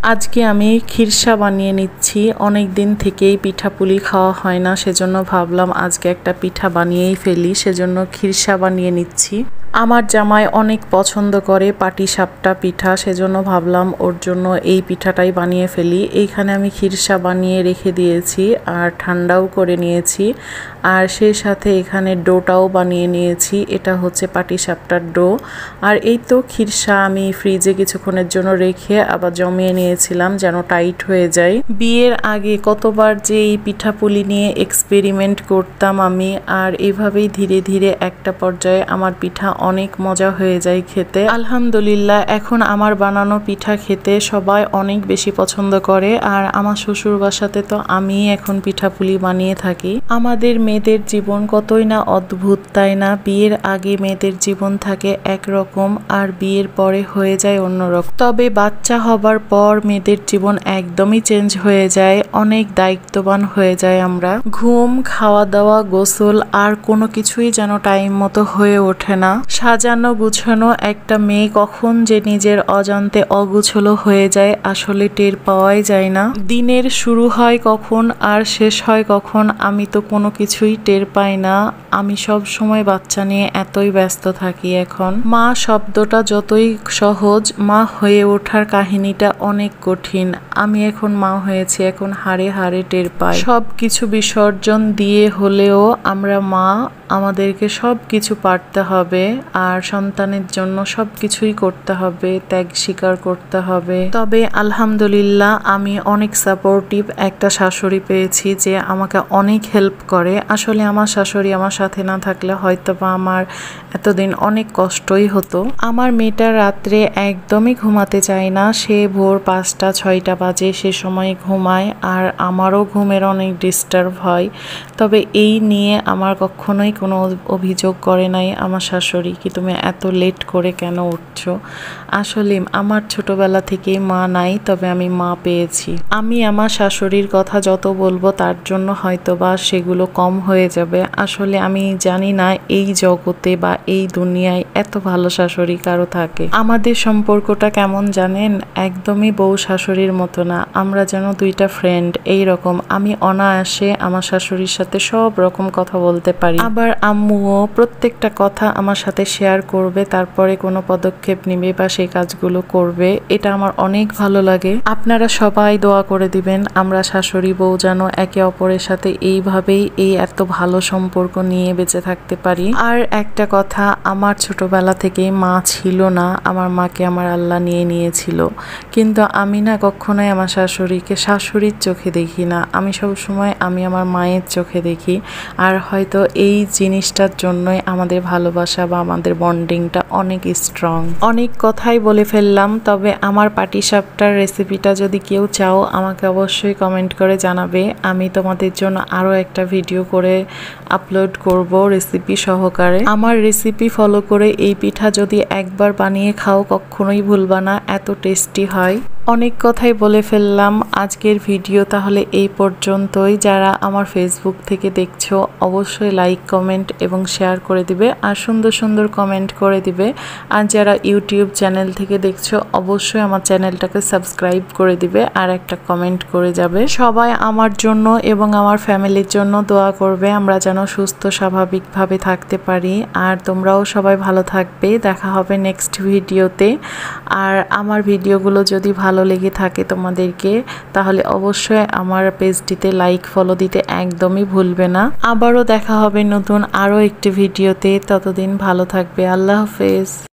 আজকে আমি খিরসা বানিয়ে নিচ্ছি। অনেক দিন থেকেই পিঠাপুলি খাওয়া হয় না, সেজন্য ভাবলাম আজকে একটা পিঠা বানিয়েই ফেলি, সেজন্য খিরসা বানিয়ে নিচ্ছি। আমার জামাই অনেক পছন্দ করে পাটিসাপটা পিঠা, সেজন্য ভাবলাম ওর জন্য এই পিঠাটাই বানিয়ে ফেলি। এইখানে আমি খিরসা বানিয়ে রেখে দিয়েছি আর ঠান্ডাও করে নিয়েছি, আর সেই সাথে এখানে ডোটাও বানিয়ে নিয়েছি। এটা হচ্ছে পাটিসাপটার ডো। আর এই তো খিরসা আমি ফ্রিজে কিছুক্ষণের জন্য রেখে আবার জমিয়ে নিয়েছিলাম যেন টাইট হয়ে যায়। বিয়ের আগে কতবার যে এই পিঠাপুলি নিয়ে এক্সপেরিমেন্ট করতাম আমি, আর এভাবেই ধীরে ধীরে একটা পর্যায়ে আমার পিঠা অনেক মজা হয়ে যায় খেতে। আলহামদুলিল্লাহ, এখন আমার বানানো পিঠা খেতে সবাই অনেক বেশি পছন্দ করে। আর আমার শ্বশুর বাসাতে তো আমি এখন পিঠাপুলি বানিয়ে থাকি। আমাদের মেয়েদের জীবন কতই না অদ্ভুত, তাই না? বিয়ের আগে মেয়েদের জীবন থাকে একরকম, আর বিয়ের পরে হয়ে যায় অন্যরকম। তবে বাচ্চা হবার পর মেয়েদের জীবন একদমই চেঞ্জ হয়ে যায়, অনেক দায়িত্ববান হয়ে যায় আমরা। ঘুম, খাওয়া দাওয়া, গোসল আর কোনো কিছুই যেন টাইম মতো হয়ে ওঠে না। সাজানো গুছানো একটা মেয়ে কখন যে নিজের অজান্তে অগুছলো হয়ে যায় আসলে টের পাওয়াই যায় না। দিনের শুরু হয় কখন আর শেষ হয় কখন আমি তো কোনো কিছুই টের পাই না। আমি সব সময় বাচ্চা নিয়ে এতই ব্যস্ত থাকি। এখন মা শব্দটা যতই সহজ, মা হয়ে ওঠার কাহিনীটা অনেক কঠিন। আমি এখন মা হয়েছি, এখন হাড়ে হাড়ে টের পাই। সব কিছু বিসর্জন দিয়ে হলেও আমরা মা, আমাদেরকে সব কিছু পারতে হবে আর সন্তানের জন্য সব কিছুই করতে হবে, ত্যাগ স্বীকার করতে হবে। তবে আলহামদুলিল্লাহ আমি অনেক সাপোর্টিভ একটা শাশুড়ি পেয়েছি যে আমাকে অনেক হেল্প করে। আসলে আমার শাশুড়ি আমার সাথে না থাকলে হয়তো বা আমার এতদিন অনেক কষ্টই হতো। আমার মেয়েটা রাত্রে একদমই ঘুমাতে চায় না, সে ভোর 5টা 6টা বাজে সে সময় ঘুমায়, আর আমারও ঘুমের অনেক ডিস্টার্ব হয়। তবে এই নিয়ে আমার কখনোই কোনো অভিযোগ করে নাই আমার শাশুড়ি কি তুমি এত লেট করে কেন উঠছো। আসলে আমার ছোটবেলা থেকেই মা নাই, তবে আমি মা পেয়েছি। আমি আমার শাশুড়ির কথা যত বলবো তার জন্য হয়তো বা সেগুলো কম হয়ে যাবে। আসলে আমি জানি না এই জগতে বা এই দুনিয়ায় এত ভালো শাশুড়ি কারো থাকে। আমাদের সম্পর্কটা কেমন জানেন? একদমই বউ শাশুড়ির মতো না, আমরা যেন দুইটা ফ্রেন্ড এই রকম। আমি অনায়াসে আমার শাশুড়ির সাথে সব রকম কথা বলতে পারি, আবার আম্মুও প্রত্যেকটা কথা আমার সাথে শেয়ার করবে, তারপরে কোনো পদক্ষেপ নিবে বা সেই কাজগুলো করবে। এটা আমার অনেক ভালো লাগে। আপনারা সবাই দোয়া করে দিবেন আমরা শাশুড়ি বউ যেন একে অপরের সাথে এইভাবেই এই এত ভালো সম্পর্ক নিয়ে বেঁচে থাকতে পারি। আর একটা কথা, আমার ছোটবেলা থেকেই মা ছিল না, আমার মাকে আমার আল্লাহ নিয়ে নিয়েছিল, কিন্তু আমি না কখনোই আমার শাশুড়িকে শাশুড়ির চোখে দেখি না, আমি সবসময় আমি আমার মায়ের চোখে দেখি। আর হয়তো এই জিনিসটার জন্যই আমাদের ভালোবাসা বা আমাদের বন্ডিংটা অনেক স্ট্রং। অনেক কথাই বলে ফেললাম, তবে আমার পাটিসাপটার রেসিপিটা যদি কেউ চাও আমাকে অবশ্যই কমেন্ট করে জানাবে। আমি তোমাদের জন্য আরও একটা ভিডিও করে আপলোড করব রেসিপি সহকারে। আমার রেসিপি ফলো করে এই পিঠা যদি একবার বানিয়ে খাও কখনোই ভুলবা না, এত টেস্টি হয়। অনেক কথাই বলে ফেললাম আজকের ভিডিও তাহলে এই পর্যন্তই। যারা আমার ফেসবুক থেকে দেখছো অবশ্যই লাইক, কমেন্ট এবং শেয়ার করে দিবে, আর সুন্দর সুন্দর কমেন্ট করে দিবে। আর যারা ইউটিউব চ্যানেল থেকে দেখছো অবশ্যই আমার চ্যানেলটাকে সাবস্ক্রাইব করে দিবে আর একটা কমেন্ট করে যাবে। সবাই আমার জন্য এবং আমার ফ্যামিলির জন্য দোয়া করবে, আমরা যেন সুস্থ স্বাভাবিকভাবে থাকতে পারি। আর তোমরাও সবাই ভালো থাকবে। দেখা হবে নেক্সট ভিডিওতে। আর আমার ভিডিওগুলো যদি ভালো লেগে থাকে তোমাদেরকে, তাহলে অবশ্যই আমার পেজটিতে লাইক, ফলো দিতে একদমই ভুলবে না। আবারও দেখা হবে নতুন আরও একটি ভিডিওতে। ততদিন ভালো থাকবে। আল্লাহ হাফেজ।